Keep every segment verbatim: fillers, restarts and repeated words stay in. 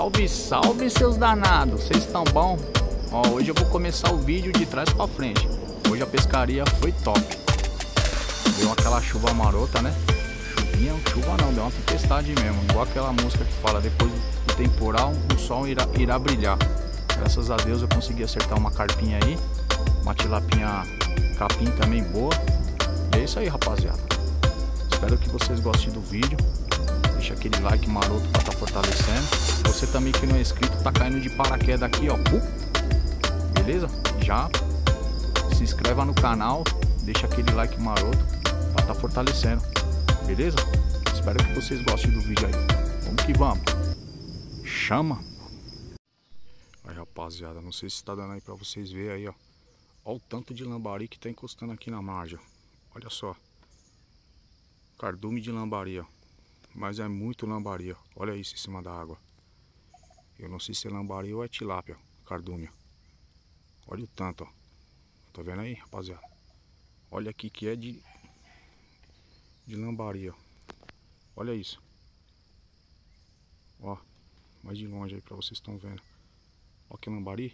Salve, salve seus danados, vocês estão bom? Ó, hoje eu vou começar o vídeo de trás pra frente. Hoje a pescaria foi top. Deu aquela chuva marota, né? Chuvinha, chuva não, deu uma tempestade mesmo. Igual aquela música que fala, depois do temporal o sol irá, irá brilhar. Graças a Deus eu consegui acertar uma carpinha aí. Uma tilapinha capim também boa. E é isso aí, rapaziada. Espero que vocês gostem do vídeo. Deixa aquele like maroto pra estar tá fortalecendo. Você também que não é inscrito, tá caindo de paraquedas aqui, ó. Beleza? Já se inscreva no canal. Deixa aquele like maroto pra estar tá fortalecendo. Beleza? Espero que vocês gostem do vídeo aí. Vamos que vamos. Chama. Aí, rapaziada, não sei se tá dando aí pra vocês verem aí, ó. Olha o tanto de lambari que tá encostando aqui na margem. Olha só. Cardume de lambari, ó. Mas é muito lambari, ó. Olha isso em cima da água. Eu não sei se é lambari ou é tilápia, cardume. Olha o tanto, ó. Tá vendo aí, rapaziada? Olha aqui que é de de lambari, ó. Olha isso. Ó, mais de longe aí pra vocês estão vendo. Ó que lambari.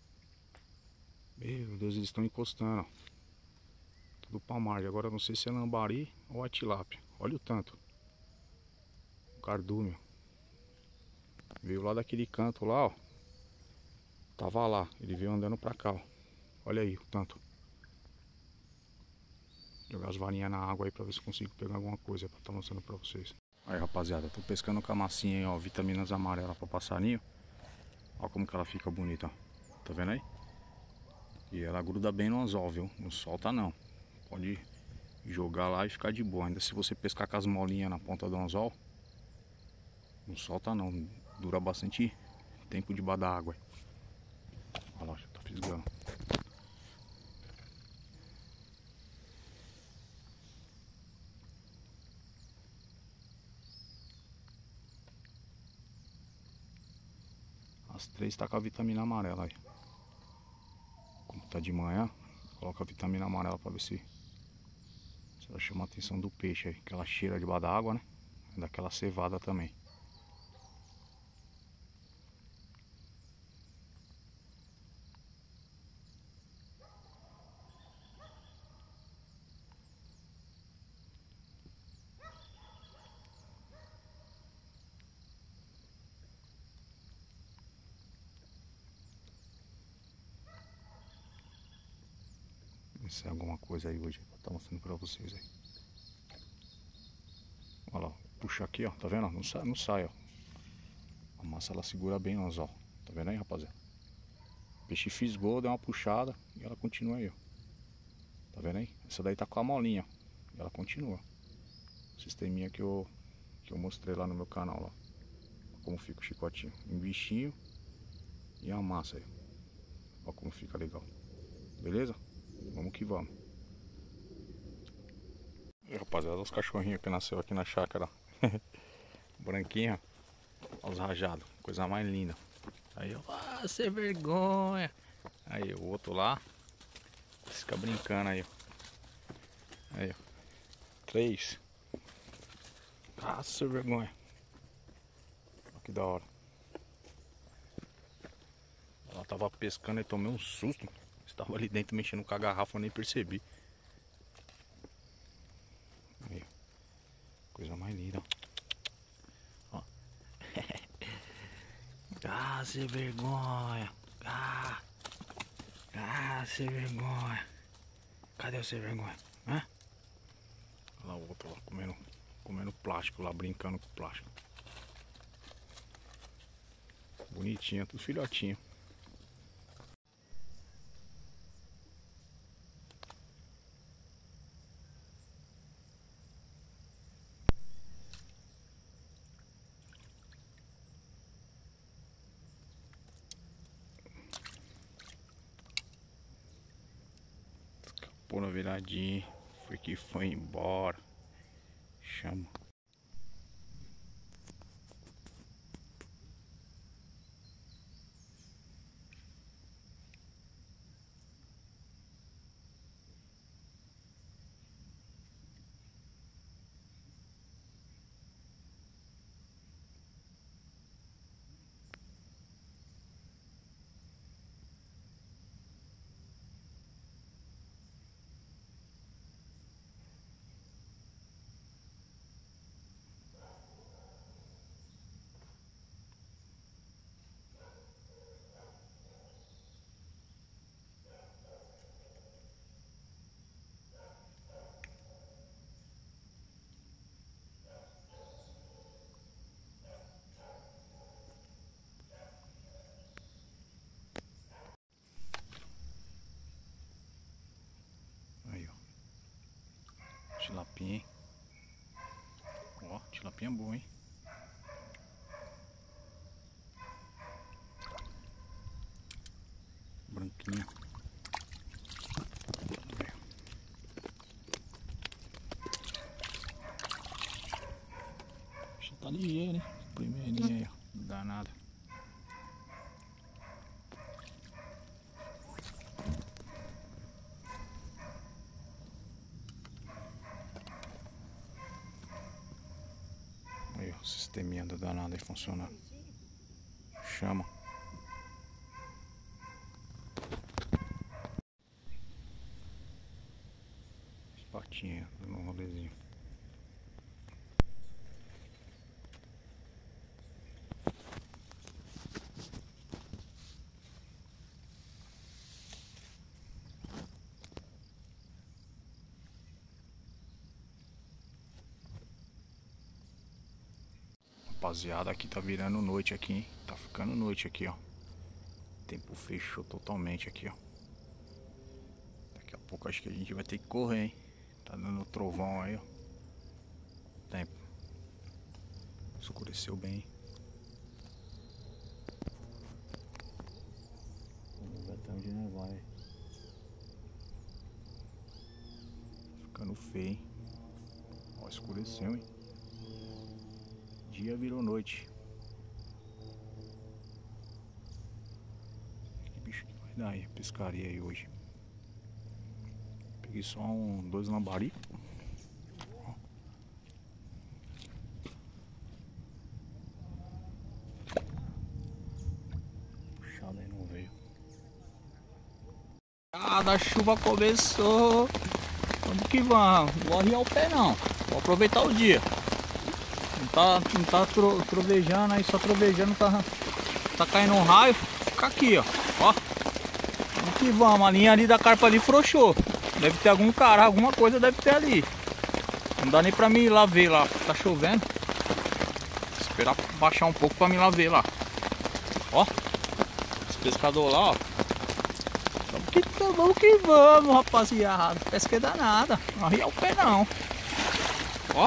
Meu Deus, eles estão encostando, ó. Tudo pra margem. Agora eu não sei se é lambari ou é tilápia. Olha o tanto. Cardume. Veio lá daquele canto lá, ó. Tava lá. Ele veio andando pra cá, ó. Olha aí o tanto. Jogar as varinhas na água aí pra ver se consigo pegar alguma coisa pra estar mostrando pra vocês. Aí, rapaziada, tô pescando com a massinha aí, ó. Vitaminas amarelas pra passarinho. Ó como que ela fica bonita, ó. Tá vendo aí? E ela gruda bem no anzol, viu? Não solta não. Pode jogar lá e ficar de boa. Ainda se você pescar com as molinhas na ponta do anzol, não solta não. Dura bastante tempo debaixo da água. Olha lá, já tá fisgando. As três tá com a vitamina amarela aí. Como tá de manhã, coloca a vitamina amarela pra ver se, se ela chama a atenção do peixe aí. Que ela cheira debaixo da água, né? Daquela cevada também. Se é alguma coisa aí hoje pra estar mostrando pra vocês aí. Olha lá, puxa aqui, ó, tá vendo? Não sai, não sai, ó. A massa ela segura bem no anzol. Tá vendo aí, rapaziada? O peixe fisgou, deu uma puxada e ela continua aí, ó. Tá vendo aí? Essa daí tá com a molinha, ó. E ela continua. O sisteminha que eu, que eu mostrei lá no meu canal, lá. Como fica o chicotinho. Um bichinho e a massa aí. Ó como fica legal. Beleza? Vamos que vamos. E, rapaziada, os cachorrinhos que nasceu aqui na chácara. Branquinho, ó. Os rajados. Coisa mais linda. Aí, ó. Ah, sem vergonha. Aí, o outro lá. Fica brincando aí, ó. Aí, ó. Três. Ah, sem vergonha. Olha que da hora. Ela tava pescando e tomei um susto. Estava ali dentro mexendo com a garrafa, eu nem percebi. Aí, coisa mais linda. Ó. Ah, sem vergonha. Ah, ah, sem vergonha. Cadê o sem vergonha? Hã? Olha lá o outro lá comendo, comendo plástico lá, brincando com plástico. Bonitinho, tudo filhotinho. Escapou na viradinha. Foi que foi embora. Chama. tilapinha, hein? Ó, tilapinha boa, hein? Branquinho. Já tá ligeiro, hein? Primeirinha aí, ó. Danada. Aí, ó, o sisteminha da danada aí funcionando. Chama. Patinha, dando um rolezinho. Rapaziada, aqui tá virando noite aqui, hein? Tá ficando noite aqui, ó. O tempo fechou totalmente aqui, ó. Daqui a pouco acho que a gente vai ter que correr, hein? Tá dando trovão aí, ó. Tempo. Escureceu bem. Vamos ver até onde não vai. Ficando feio, hein? Ó, escureceu, hein? Dia virou noite. Que bicho que vai dar aí? Pescaria aí hoje. Peguei só um, dois lambari. Puxada aí não veio. Ah, da chuva começou. Vamos que vamos. Não vou arriar o pé não. Vou aproveitar o dia. Não tá, não tá tro, trovejando aí, só trovejando, tá, tá caindo um raio. Fica aqui, ó. Ó. Vamos que vamos. A linha ali da carpa ali frouxou. Deve ter algum cara, alguma coisa deve ter ali. Não dá nem pra mim ir lá ver lá. Tá chovendo. Esperar baixar um pouco pra mim lá ver lá. Ó. Esse pescador lá, ó. Vamos que vamos, que vamos, rapaziada. Pesca é danada. Não arria o pé não. Ó.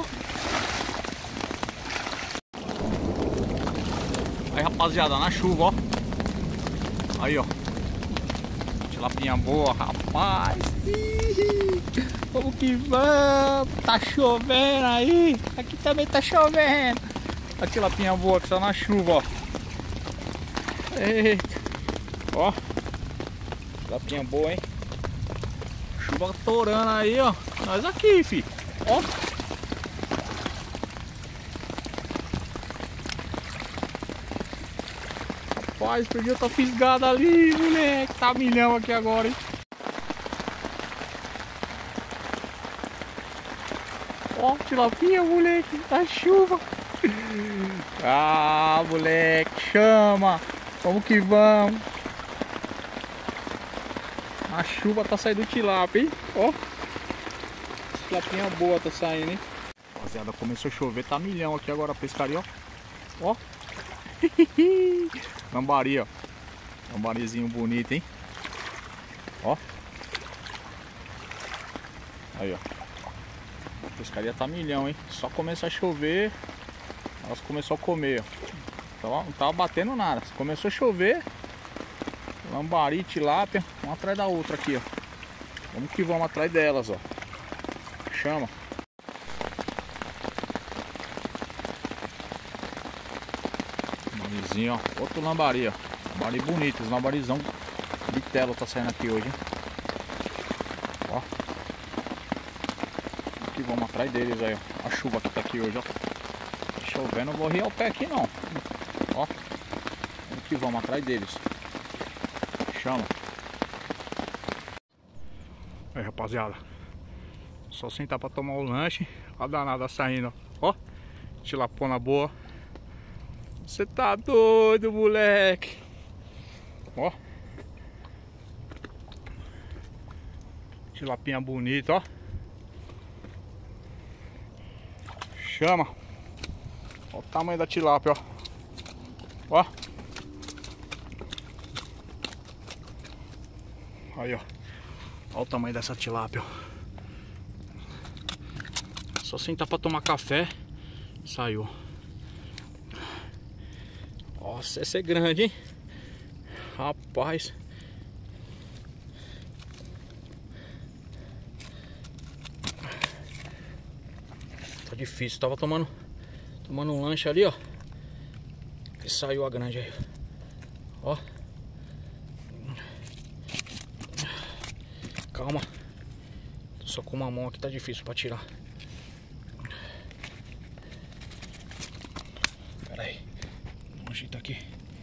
Aí, rapaziada, na chuva, ó. Aí, ó. Tilapinha boa, rapaz. Vamos que vamos. Tá chovendo aí. Aqui também tá chovendo. A tilapinha boa que tá na chuva, ó. Eita. Ó. Tilapinha boa, hein. Chuva torando aí, ó. Nós aqui, fi. Ó. Rapaz, perdi outra fisgada ali, moleque. Tá milhão aqui agora, hein. Ó, tilapinha, moleque. Tá chuva. Ah, moleque. Chama. Vamos que vamos. A chuva tá saindo tilapia, hein. Ó. Tilapinha boa tá saindo, hein. Rapaziada, começou a chover. Tá milhão aqui agora a pescaria, ó. Ó. Lambari, ó. Lambarizinho bonito, hein. Ó. Aí, ó. A pescaria tá milhão, hein. Só começa a chover, elas começou a comer, ó. Então, não tava batendo nada. Começou a chover, lambari, tilápia, uma atrás da outra aqui, ó. Vamos que vamos atrás delas, ó. Chama. Lambarizinho, ó. Outro lambari, ó. Lambari bonito, os lambarizão de tela tá saindo aqui hoje, hein. Ó. Aqui vamos atrás deles aí, ó. A chuva que tá aqui hoje, ó. Tá chovendo, não vou riar o pé aqui não. Ó. Vamos que vamos atrás deles. Chama. Aí, rapaziada. Só sentar pra tomar o lanche. A danada saindo, ó. Tilapona boa. Você tá doido, moleque. Ó. Tilapinha bonita, ó. Chama. Olha o tamanho da tilápia, ó. Ó. Aí, ó. Olha o tamanho dessa tilápia, ó. Só sentar pra tomar café. Saiu. Nossa, essa é grande, hein? Rapaz. Tá difícil. Tava tomando Tomando um lanche ali, ó. E saiu a grande aí. Ó. Calma. Só com uma mão aqui tá difícil pra tirar. Pera aí. Dá um jeito aqui.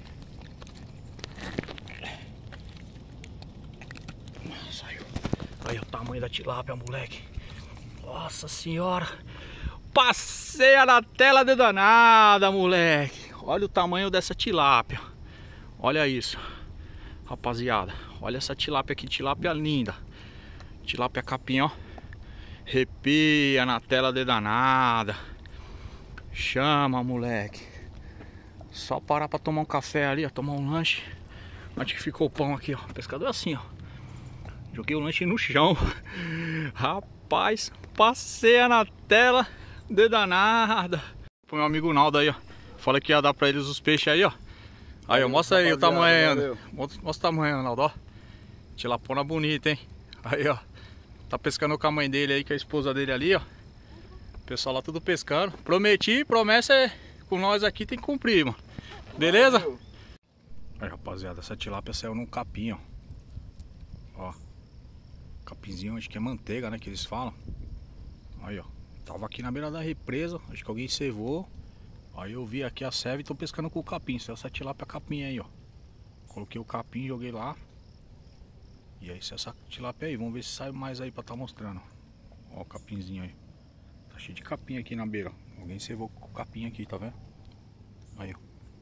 Saiu. Aí o tamanho da tilápia, moleque. Nossa senhora. Passeia na tela de danada, moleque. Olha o tamanho dessa tilápia. Olha isso, rapaziada. Olha essa tilápia aqui, tilápia linda. Tilápia capim, ó. Arrepia na tela de danada. Chama, moleque. Só parar pra tomar um café ali, ó. Tomar um lanche. Onde que ficou o pão aqui, ó. O pescador é assim, ó. Joguei o lanche no chão. Rapaz, passeia na tela de danada. Pro meu amigo Naldo aí, ó. Fala que ia dar pra eles os peixes aí, ó. Aí, ó, mostra aí o tamanho. Mostra, mostra o tamanho, Naldo, ó. Tilapona bonita, hein. Aí, ó. Tá pescando com a mãe dele aí, com a esposa dele ali, ó. O pessoal lá tudo pescando. Prometi, promessa é com nós aqui, tem que cumprir, mano. Beleza? Aí, rapaziada, essa tilápia saiu num capim, ó. Ó. Capinzinho, acho que é manteiga, né, que eles falam. Aí, ó. Tava aqui na beira da represa, acho que alguém cevou. Aí eu vi aqui a serva e tô pescando com o capim. Essa tilápia capim aí, ó. Coloquei o capim, joguei lá. E aí, se essa tilápia aí, vamos ver se sai mais aí pra tá mostrando. Ó o capinzinho aí. Tá cheio de capim aqui na beira. Alguém cevou com o capim aqui, tá vendo? Aí, ó.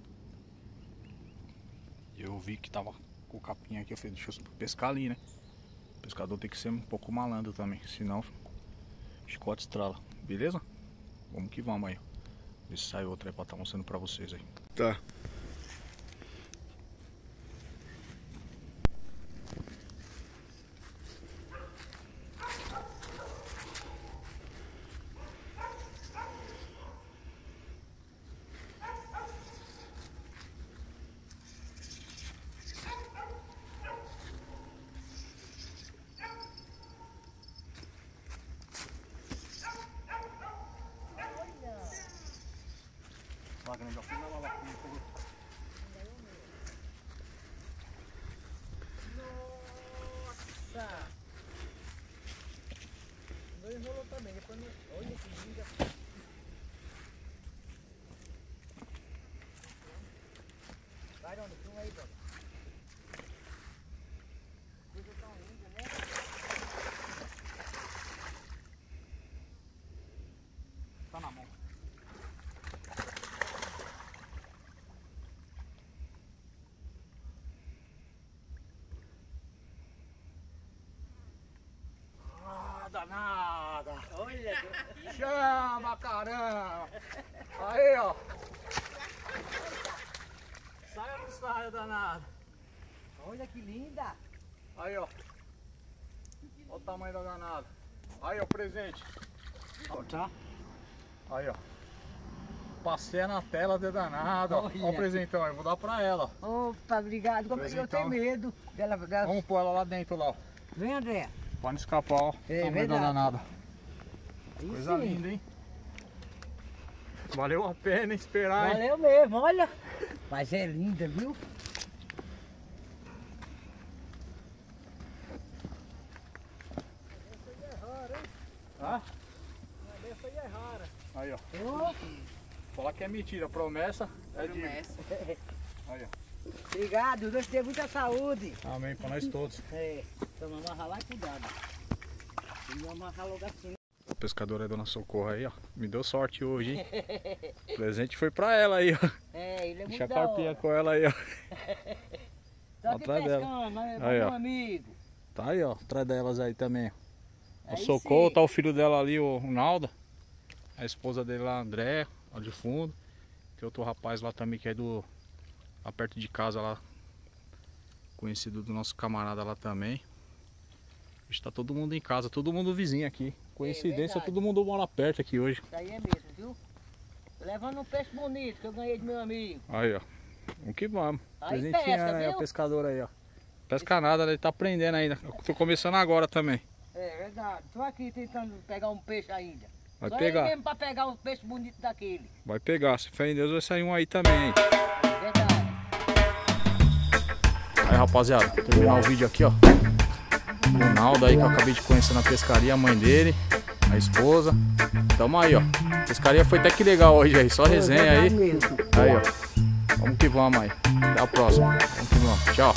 Eu vi que tava com o capim aqui. Eu falei, deixa eu pescar ali, né? O pescador tem que ser um pouco malandro também. Senão, chicote estrala. Beleza? Vamos que vamos aí. Ver se sai outra aí pra estar mostrando pra vocês aí. Tá. Nossa! Não enrolou também, depois não... Olha que linda! Vai, Dona, filma aí, Dona. Coisa tão linda, né? Tá na mão. Danada! Olha! Chama, caramba! Aí, ó! Sai ou não sai, danada? Olha que linda! Aí, ó! Olha o tamanho da danada! Aí, ó, presente! Ó, tá? Aí, ó! Passeia na tela de danada, ó! Olha o presentão, eu vou dar pra ela, ó! Opa, obrigado! Eu tenho medo dela, dela... Vamos pôr ela lá dentro, lá, ó! Vem, André! Pode escapar, ó! É tamanho da danada! Coisa sim. linda, hein? Valeu a pena esperar, hein? Valeu mesmo, olha! Mas é linda, viu? Ah? Essa aí é rara. Aí, ó. Oh. Falar que é mentira, promessa é promessa. Aí, ó. Obrigado, Deus te dê muita saúde. Amém, pra nós todos. É, então amarrar lá e cuidado. Vamos amarrar logo assim. O pescador é Dona Socorro aí, ó. Me deu sorte hoje, hein? O presente foi pra ela aí, ó. É, ele é muito Deixa a da carpinha hora. com ela aí, ó. Tô aqui Atrás pescando, dela. mas Aí, meu ó. amigo. Tá aí, ó. Atrás delas aí também. O Aí Socorro, sim. tá o filho dela ali, o Ronaldo. A esposa dele lá, André, lá de fundo. Tem outro rapaz lá também que é do... lá perto de casa lá. Conhecido do nosso camarada lá também. Hoje tá todo mundo em casa, todo mundo vizinho aqui. Coincidência, É todo mundo mora perto aqui hoje. Isso aí é mesmo, viu? Levando um peixe bonito que eu ganhei do meu amigo. Aí, ó. Vamos que vamos. Aí Presentinho, pesca, né? viu? O pescador aí, ó. Pesca nada, ele tá aprendendo ainda. Eu tô começando agora também. É verdade. Tô aqui tentando pegar um peixe ainda. Vai Só pegar. ele mesmo pra pegar um peixe bonito daquele. Vai pegar, se fé em Deus vai sair um aí também, hein? É verdade. Aí, rapaziada, terminar o vídeo aqui, ó. O Ronaldo aí que eu acabei de conhecer na pescaria, a mãe dele, a esposa. Tamo aí, ó. A pescaria foi até que legal hoje aí, só resenha aí. Aí, ó. Vamos que vamos aí. Até a próxima. Vamos que vamos. Tchau.